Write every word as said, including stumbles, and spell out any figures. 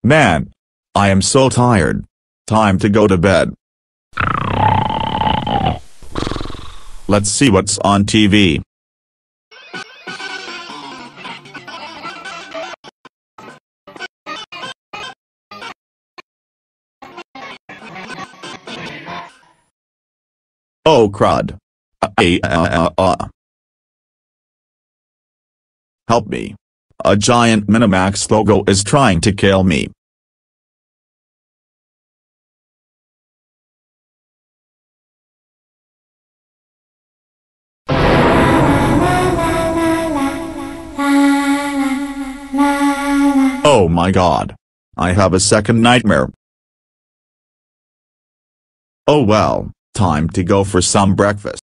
Man, I am so tired. Time to go to bed. Let's see what's on T V. Oh crud. Uh, uh, uh, uh. Help me. A giant Minimax logo is trying to kill me. Oh my god. I have a second nightmare. Oh well, time to go for some breakfast.